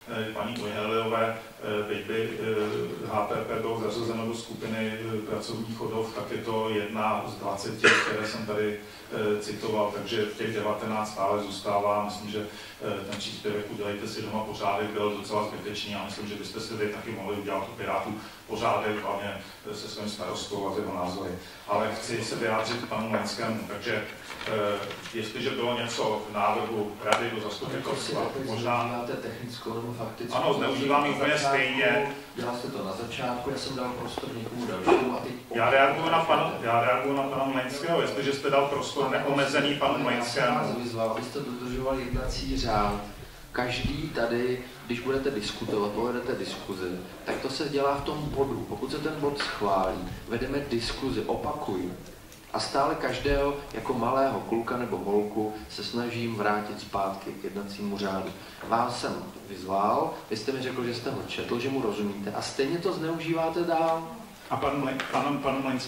paní Ojheliové, teď by HPP bylo zařazeno do skupiny pracovních chodov, tak je to jedna z 20, které jsem tady citoval, takže těch 19 stále zůstává. Myslím, že ten příspěvek Udělejte si doma pořádek byl docela zbytečný a myslím, že byste si vy taky mohli udělat u Pirátů pořádek, hlavně se svým starostkou a tyho názory. Ale chci se vyjádřit panu Lenskému, takže jestliže bylo něco v návrhu rady do zastupitelstva, možná... technickou nebo faktickou. Ano, zneužívám úplně stejně. Dělal jste to na začátku, já jsem dal prostor někomu dalšímu a teď... Já reaguju na pana Mlejnského, jestliže jste dal prostor neomezený panu Mlejnskému. Já vás vyzval, abyste dodržoval jednací řád. Každý tady, když budete diskutovat, povedete diskuzi, tak to se dělá v tom bodu. Pokud se ten bod schválí, vedeme diskuzi, opakuji. A stále každého jako malého kluka nebo holku se snažím vrátit zpátky k jednacímu řádu. Vás jsem vyzval, vy jste mi řekl, že jste ho četl, že mu rozumíte a stejně to zneužíváte dál. A pan Mlejnský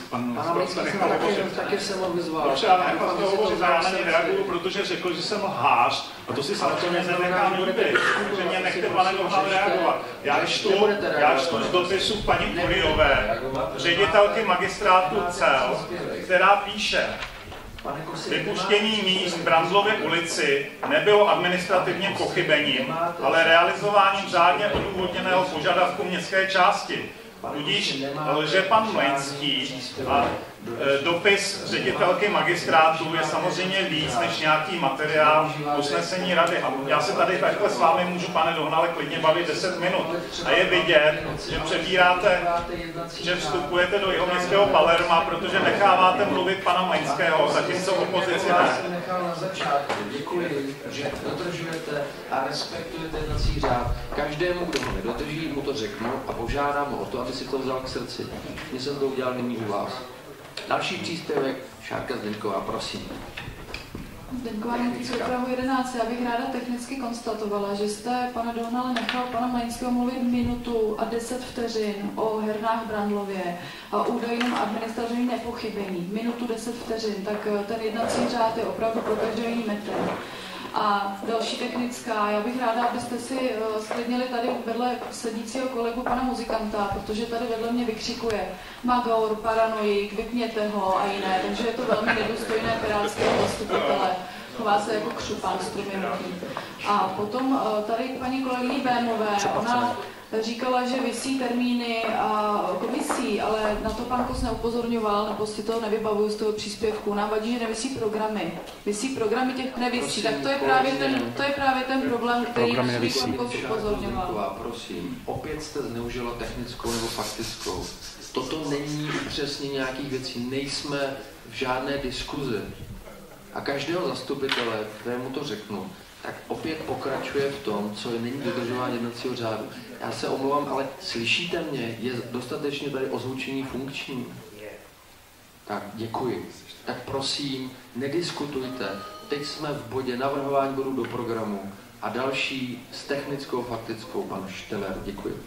taky jsem ho vyzval. Dobře, ale nechal to hovořit, já na něj reaguju, protože řekl, že jsem lhář a to si samozřejmě nenechám líbit. Takže mě nechte, pane Dohnal, reagovat. Já čtu z dopisu paní Kuriové, ředitelky magistrátu CEL, která píše: vypuštění míst v Brandlově ulici nebylo administrativním pochybením, ale realizováním řádně odůvodněného požadavku městské části. Tudíž lže pan Mlejnský a dopis ředitelky magistrátu je samozřejmě víc než nějaký materiál usnesení rady. A já se tady takhle s vámi můžu, pane Dohnale, klidně bavit 10 minut. A je vidět, že přebíráte, že vstupujete do jihoměstského Palerma, protože necháváte mluvit pana Mlejnského, zatímco opozici ne. Děkuji, že dodržujete a respektujete jednací řád. Každému, kdo ho nedodrží, mu to řeknu a požádám o to, aby si to vzal k srdci. Mně jsem to udělal nyní u vás. Další příspěvek, Šárka Zdeňková, prosím. Zdeňková Nefíc, Prahu 11. Já bych ráda technicky konstatovala, že jste, pane Dohnale, nechal pana Mlejnského mluvit minutu a 10 vteřin o hernách v Brandlově a údajným administrativním nepochybení. Minutu 10 vteřin, tak ten jednací řád je opravdu pro každý jiný metr. A další technická, já bych ráda, abyste si sklidnili tady vedle sedícího kolegu pana muzikanta, protože tady vedle mě vykřikuje Magor, paranoik, vypněte ho a jiné, takže je to velmi nedůstojné pirátského zastupitele. Chová se jako křupan s prominutím. A potom tady paní kolegyni Bémové, ona říkala, že visí termíny a komisí, ale na to pan Kos neupozorňoval, nebo si to nevybavuju z toho příspěvku. Nám vadí, že nevisí programy. Visí programy, těch nevisí. Tak to je právě ten problém, který pan Kos upozorňoval. Prosím, opět jste zneužila technickou nebo faktickou. Toto není přesně nějakých věcí. Nejsme v žádné diskuzi. A každého zastupitele, kterému to řeknu, tak opět pokračuje v tom, co není dodržování jednacího řádu. Já se omlouvám, ale slyšíte mě? Je dostatečně tady ozvučení funkční? Tak, děkuji. Tak prosím, nediskutujte. Teď jsme v bodě navrhování bodů do programu a další s technickou faktickou, pan Šteler. Děkuji.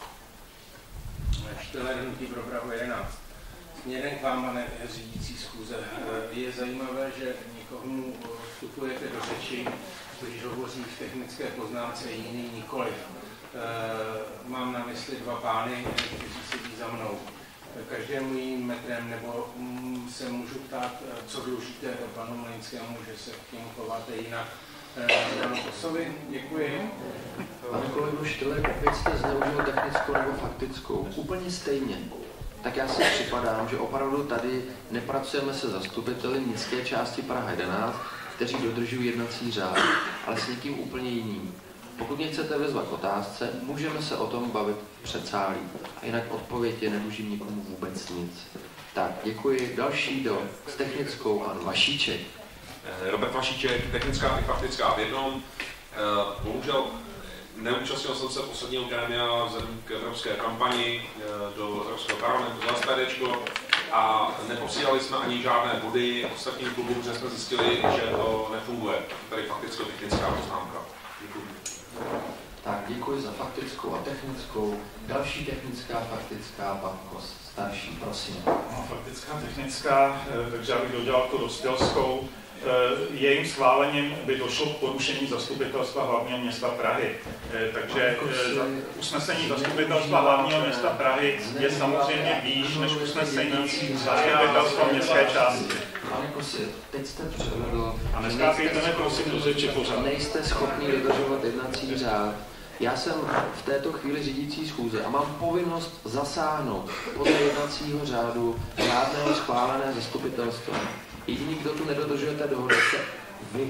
Šteler, hnutí pro Prahu 11. Směrem k vám, pane řídící schůze, je zajímavé, že někomu vstupujete do řeči, když hovoří v technické poznámce, jiný nikoliv. Mám na mysli dva pány, kteří sedí za mnou. Každému jiným metrem, nebo se můžu ptát, co dlužíte panu Mlejnskému, že se k němu chováte jinak. Panu Kosovi, děkuji. Pane kolego Štyle, opět jste zneužil technickou nebo faktickou. Úplně stejně. Tak já si připadám, že opravdu tady nepracujeme se zastupiteli městské části Praha 11, kteří dodržují jednací řád, ale s někým úplně jiným. Pokud mě chcete vyzvat k otázce, můžeme se o tom bavit v předsálí. A jinak odpověď je, nedlužím nikomu vůbec nic. Tak, děkuji. Další s technickou, An Vašíček. Robert Vašíček, technická i faktická v jednom. Bohužel neúčastnil jsem se posledního grémia vzhledem k evropské kampani do Evropského parlamentu za SPDčko a neposílali jsme ani žádné body ostatním klubům, protože jsme zjistili, že to nefunguje. Tady fakticko-technická poznámka. Děkuji. Tak, děkuji za faktickou a technickou. Další technická, faktická, pan Kos, starší, prosím. No, faktická, technická, takže já bych dodělal tu rozdělskou. jejím schválením by došlo k porušení zastupitelstva hlavního města Prahy. Takže usnesení zastupitelstva hlavního města Prahy je samozřejmě výš než usnesení zastupitelstva městské části. Pane Kosi, teď jste převedl, a neskápejte mi prosím do řeči pořád. Nejste schopný dodržovat jednací řád. Já jsem v této chvíli řídící schůze a mám povinnost zasáhnout podle jednacího řádu žádného schválené zastupitelstvo. Jediný, kdo tu nedodržujete dohody, jste vy.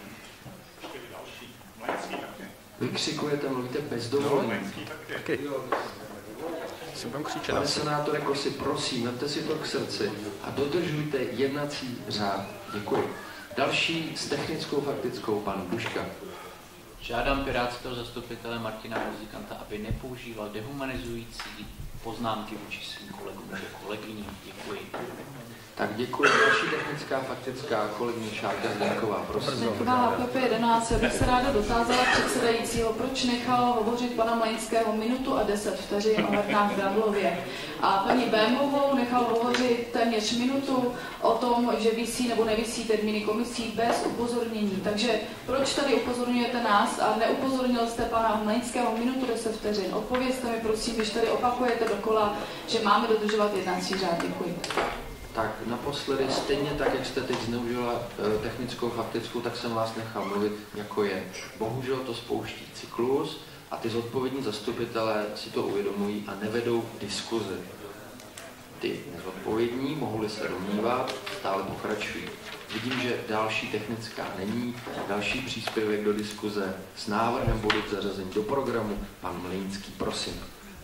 Vykřikujete, mluvíte bez dovolení. Pane senátore Kosi, prosím, vemte si to k srdci a dodržujte jednací řád. Děkuji. Další s technickou faktickou, pan Buška. Žádám pirátského zastupitele Martina Muzikanta, aby nepoužíval dehumanizující poznámky vůči svým kolegům nebo kolegyním. Děkuji. Tak děkuji. Další technická faktická, kolegyně Šárka Zdenková, prosím. Zdenková HPP 11. Já bych se ráda dotázala předsedajícího, proč nechal hovořit pana Mlejnského minutu a 10 vteřin o hernách v Brandlově. A paní Bémovou nechal hovořit téměř minutu o tom, že visí nebo nevisí termíny komisí bez upozornění. Takže proč tady upozorňujete nás a neupozornil jste pana Mlejnského minutu 10 vteřin? Odpovězte mi prosím, když tady opakujete dokola, že máme dodržovat jednací řád. Děkuji. Tak naposledy, stejně tak, jak jste teď zneužila technickou faktickou, tak jsem vás nechal mluvit, jako je. Bohužel to spouští cyklus a ty zodpovědní zastupitelé si to uvědomují a nevedou diskuzi. Ty nezodpovědní, mohli se domnívat, stále pokračují. Vidím, že další technická není, další příspěvek do diskuze s návrhem bodu zařazení do programu. Pan Mlejnský, prosím.